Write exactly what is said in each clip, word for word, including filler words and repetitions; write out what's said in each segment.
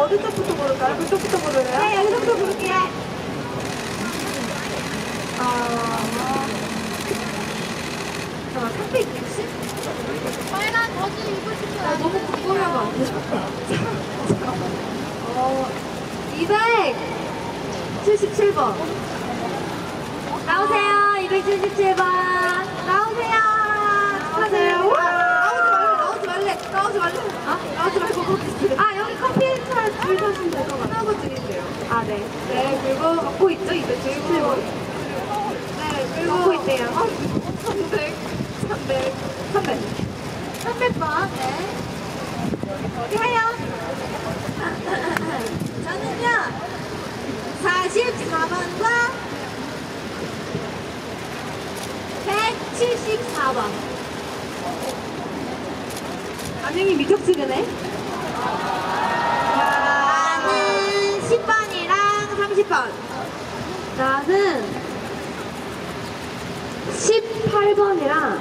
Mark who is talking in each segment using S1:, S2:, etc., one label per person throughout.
S1: 어느 쪽부터 고를까요? 그쪽부터 고를래요? 네, 여기서부터 고를게요. 아, 잠깐, 삼백육십?
S2: 빨간 버즈 입고 싶어요.
S1: 아, 너무 궁금해가 안 되죠? 어, 이백칠십칠 번. 나오세요, 이백칠십칠 번. 나오세요. 나오세요. 나오지 말래, 나오지 말래. 아, 나오지 말고 커피. 아, 여기 커피 줄 사시면 될 것 같아요. 하고 드릴게요. 아, 네. 네, 그리고 갖고 있죠, 이백칠십칠 번. 네, 그리고 갖고 있대요. 아, 삼백, 삼백, 삼백. 삼백 번. 네. 어디 가요? 저는요, 사십사 번과 백칠십사 번. 반응이 미적지근해. 나는 십 번이랑 삼십 번. 나는 십팔 번이랑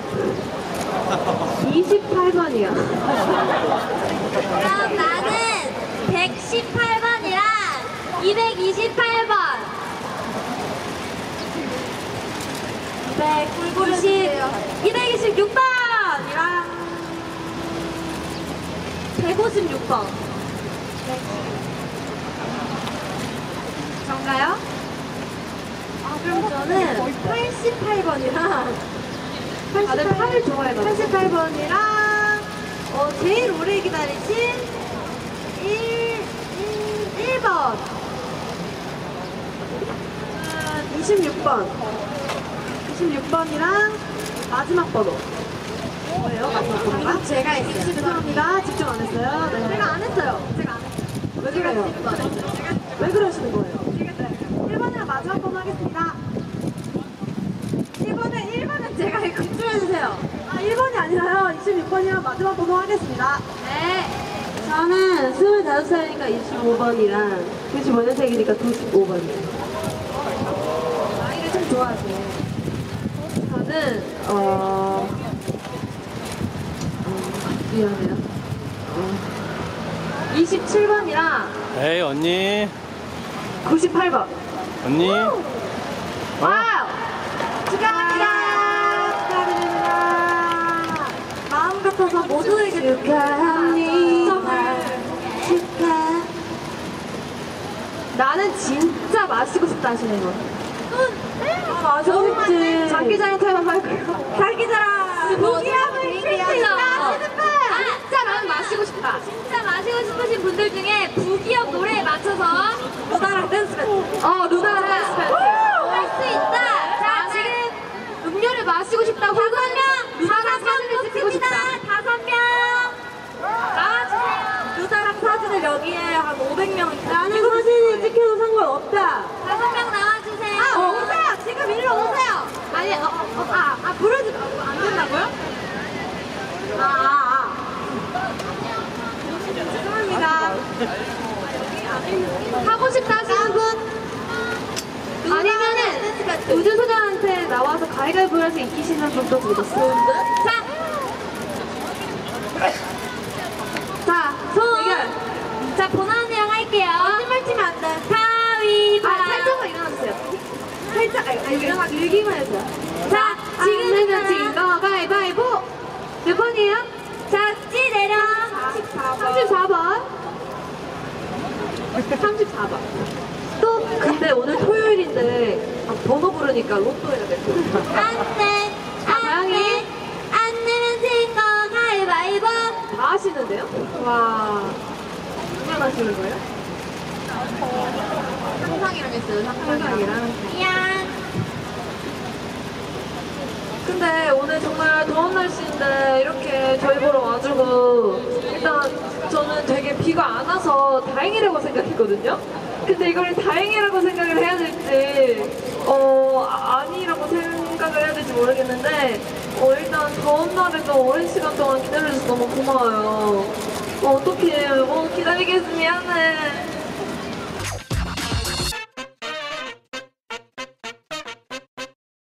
S1: 이십팔 번이야.
S2: 그럼 나는 백십팔 번이랑 이백이십팔 번. 이백이십, 이백이십육 번이랑 백오십육 번.
S1: 정가요? 아, 그럼 저는 팔십팔 번이랑 다들 팔을 좋아해요. 팔십팔 번이랑 어, 제일 오래 기다리신 일, 일 번. 음, 이십육 번. 이십육 번이랑 마지막 번호. 뭐예요? 마지막 번호가? 제가 했어요. 죄송합니다. 집중 안 했어요. 네. 제가 안 했어요. 제가 안 했어요. 왜 그래요? 왜 그러시는 거예요? 일 번이랑 마지막 번호 하겠습니다. 일 번은 일 번은 제가 이거 집중해주세요. 아, 일 번이 아니라요. 이십육 번이랑 마지막 번호 하겠습니다. 네.
S3: 저는 스물다섯 살이니까 이십오 번이랑 구십오 년생이니까 구십오 번이에요.
S1: 나이를 좀 좋아하세요.
S3: 저는 어... 어... 미안해요. 어... 이십칠 번이랑
S4: 에이 언니
S1: 구십팔 번.
S4: 언니
S1: 와우! 축하합니다. 축하드립니다. 마음 같아서 모두에게 축하합니다. 축하. 나는 진짜 마시고 싶다 하시는 거. 아, 마시고 싶지. 장기자랑 타임 할까요? 장기자랑. 무기함을 쉴수 있다 하시는 분. 진짜 나는 마시고 싶다.
S2: 진짜 마시고 싶으신 분들 중에 부기업 노래에 맞춰서
S1: 루나랑 댄스 배틀. 어, 루나랑 댄스 배틀.
S2: 할 수 있다. 자, 지금 음료를 마시고 싶다고 다섯 명, 다섯 명 뽑습니다. 다섯 명 나와주세요.
S1: 루나랑 사진을 여기에 한 오백 명.
S3: 나는 사진이 찍혀도 상관없다.
S2: 다섯 명 나와주세요.
S1: 아, 오세요. 지금 일로 오세요.
S2: 아니, 어, 어,
S1: 아, 아, 부르지 안 된다고요? 아, 아, 아. 죄송합니다.
S2: 하고 싶다 하시는 분?
S1: 아니면은 우주소녀한테 나와서 가위가위보 해서 이기시는 분도 들었어요.
S2: 자,
S1: 자,
S2: 손.
S1: 대결.
S2: 자, 보나 언니랑 할게요.
S1: 거짓말 치면 안 돼.
S2: 가위바.
S1: 아, 살짝만 일어나주세요. 살짝, 아니, 아니 일어나, 일기만 해주세요.
S2: 자,
S1: 지금
S2: 지금은
S1: 내면 진거 가위바위보. 몇 번이에요?
S2: 자, 찌 내려.
S1: 삼십사 번. 삼십사 번. 또, 근데 오늘 토요일인데, 아, 번호 부르니까 로또 해야 돼.
S2: 안 내, 안
S1: 다양히.
S2: 내, 안 내면 진거 가위바위보.
S1: 다 하시는데요? 와. 누구랑 하시는 거예요? 상상이랑 했어요, 상상이랑.
S2: 미안.
S1: 근데 오늘 정말 더운 날씨인데 이렇게 저희 보러 와주고 일단 저는 되게 비가 안 와서 다행이라고 생각했거든요? 근데 이걸 다행이라고 생각을 해야 될지 어 아- 아니라고 생각을 해야 될지 모르겠는데 어 일단 더운 날에도 오랜 시간 동안 기다려줘서 너무 고마워요. 어, 어떡해. 어, 기다리게 해서 미안해.